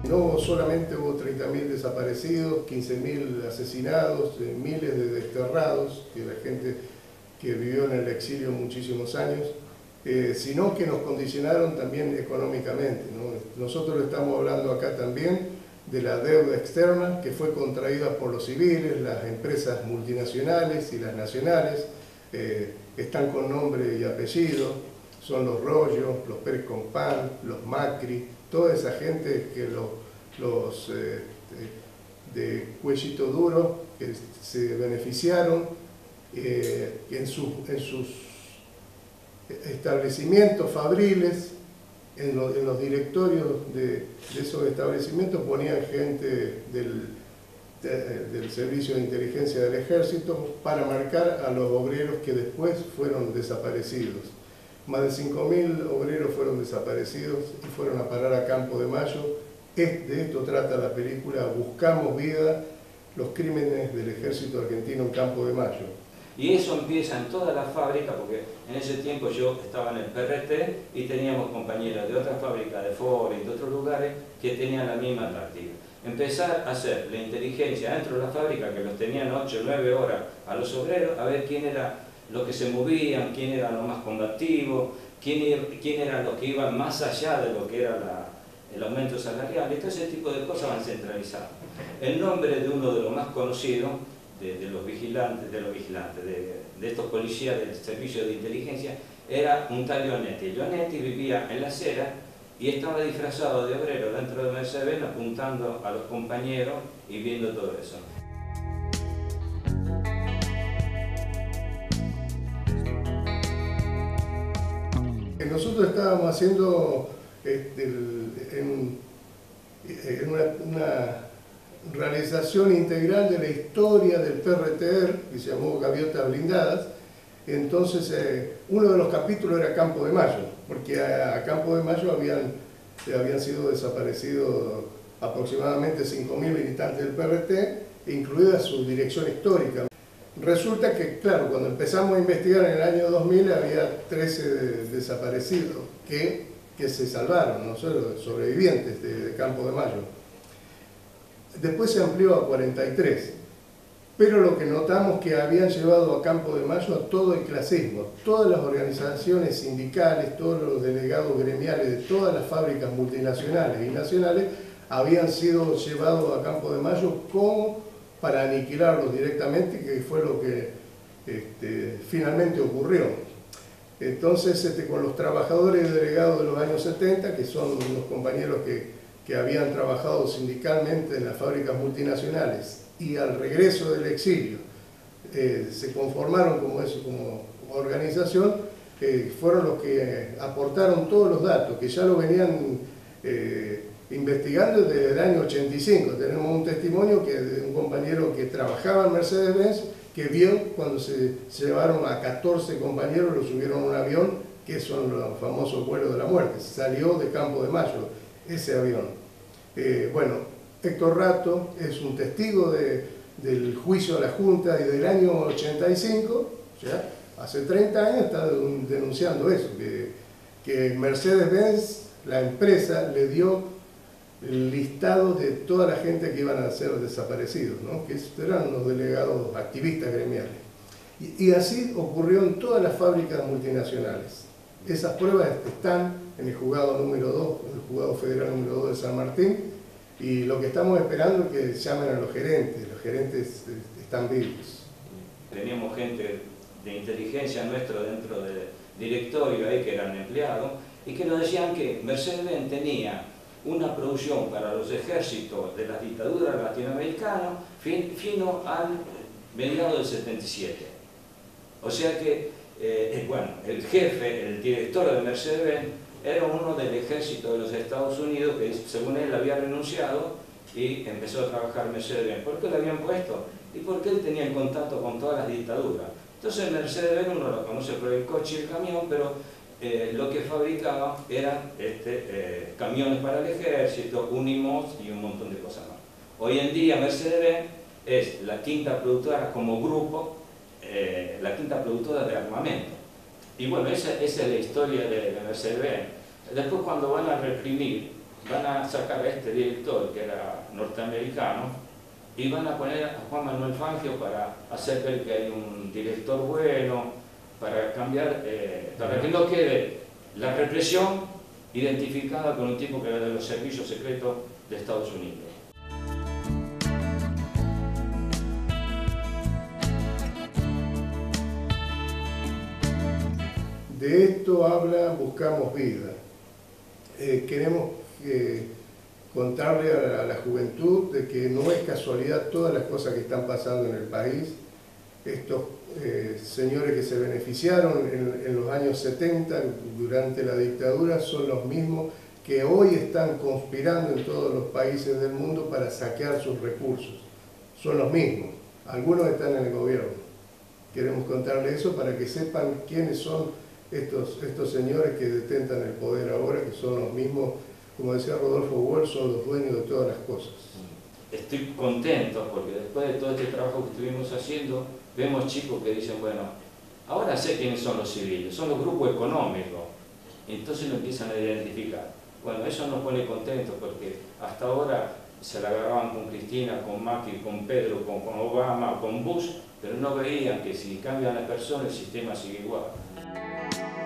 no solamente hubo 30.000 desaparecidos, 15.000 asesinados, miles de desterrados, que la gente que vivió en el exilio muchísimos años, sino que nos condicionaron también económicamente, ¿no? Nosotros estamos hablando acá también de la deuda externa que fue contraída por los civiles, las empresas multinacionales y las nacionales, están con nombre y apellido, son los Rollos, los Pérez Compán, los Macri, toda esa gente que los de cuellito duro que se beneficiaron en sus establecimientos fabriles, en los directorios de esos establecimientos ponían gente del Servicio de Inteligencia del Ejército para marcar a los obreros que después fueron desaparecidos. Más de 5.000 obreros fueron desaparecidos y fueron a parar a Campo de Mayo. De esto trata la película Buscamos Vida, los crímenes del ejército argentino en Campo de Mayo. Y eso empieza en todas las fábricas, porque en ese tiempo yo estaba en el PRT y teníamos compañeros de otras fábricas, de Ford y de otros lugares, que tenían la misma táctica. Empezar a hacer la inteligencia dentro de la fábrica, que los tenían 8 o 9 horas a los obreros, a ver quién era los que se movían, quién era los más combativos, quién eran los que iban más allá de lo que era el aumento salarial. Y todo ese tipo de cosas van centralizadas. El nombre de uno de los más conocidos, de los vigilantes, de estos policías del servicio de inteligencia, era un tal Leonetti. Leonetti vivía en la acera y estaba disfrazado de obrero dentro de Mercedes, apuntando a los compañeros y viendo todo eso. Nosotros estábamos haciendo una realización integral de la historia del PRTR, que se llamó Gaviotas Blindadas. Entonces uno de los capítulos era Campo de Mayo, porque a Campo de Mayo habían sido desaparecidos aproximadamente 5.000 militantes del PRT, incluida su dirección histórica. Resulta que, claro, cuando empezamos a investigar en el año 2000 había 13 desaparecidos que se salvaron, ¿no? Sobrevivientes de Campo de Mayo. Después se amplió a 43, pero lo que notamos que habían llevado a Campo de Mayo a todo el clasismo, todas las organizaciones sindicales, todos los delegados gremiales de todas las fábricas multinacionales y nacionales habían sido llevados a Campo de Mayo como para aniquilarlos directamente, que fue lo que finalmente ocurrió. Entonces, con los trabajadores delegados de los años 70, que son los compañeros que habían trabajado sindicalmente en las fábricas multinacionales y al regreso del exilio se conformaron como organización, fueron los que aportaron todos los datos, que ya lo venían investigando desde el año 85. Tenemos un testimonio de un compañero que trabajaba en Mercedes-Benz, que vio cuando se llevaron a 14 compañeros, los subieron a un avión, que son los famosos vuelos de la muerte. Salió de Campo de Mayo ese avión. Bueno, Héctor Rato es un testigo del juicio de la Junta y del año 85, ¿ya? Hace 30 años está denunciando eso, que Mercedes-Benz, la empresa, le dio el listado de toda la gente que iban a ser desaparecidos, ¿no? Que eran los delegados activistas gremiales. Y así ocurrió en todas las fábricas multinacionales. Esas pruebas están en el juzgado número 2, el juzgado federal número 2 de San Martín, y lo que estamos esperando es que llamen a los gerentes están vivos. Teníamos gente de inteligencia nuestro dentro del directorio ahí que eran empleados, y que nos decían que Mercedes-Benz tenía una producción para los ejércitos de las dictaduras latinoamericanas fino al mediados del 77. O sea que, bueno, el jefe, el director de Mercedes-Benz, era uno del ejército de los Estados Unidos que, según él, había renunciado y empezó a trabajar Mercedes-Benz. ¿Por qué lo habían puesto? Y porque él tenía el contacto con todas las dictaduras. Entonces Mercedes-Benz uno lo conoce por el coche y el camión, pero lo que fabricaba eran camiones para el ejército, Unimos y un montón de cosas más. Hoy en día Mercedes-Benz es la quinta productora como grupo, la quinta productora de armamento. Y bueno, esa es la historia de Mercedes-Benz. Después, cuando van a reprimir van a sacar a este director, que era norteamericano, y van a poner a Juan Manuel Fangio para hacer ver que hay un director bueno, para cambiar, para que no quede la represión identificada con un tipo que era de los servicios secretos de Estados Unidos. De esto habla Buscamos Vida. Queremos contarle a la juventud de que no es casualidad todas las cosas que están pasando en el país. Estos señores que se beneficiaron en los años 70 durante la dictadura son los mismos que hoy están conspirando en todos los países del mundo para saquear sus recursos. Son los mismos. Algunos están en el gobierno. Queremos contarle eso para que sepan quiénes son estos señores que detentan el poder ahora, que son los mismos, como decía Rodolfo Walsh, son los dueños de todas las cosas. Estoy contento porque después de todo este trabajo que estuvimos haciendo, vemos chicos que dicen, bueno, ahora sé quiénes son los civiles, son los grupos económicos, entonces lo empiezan a identificar. Bueno, eso nos pone contentos porque hasta ahora se la agarraban con Cristina, con Macri, con Pedro, con Obama, con Bush, pero no veían que si cambian las personas el sistema sigue igual.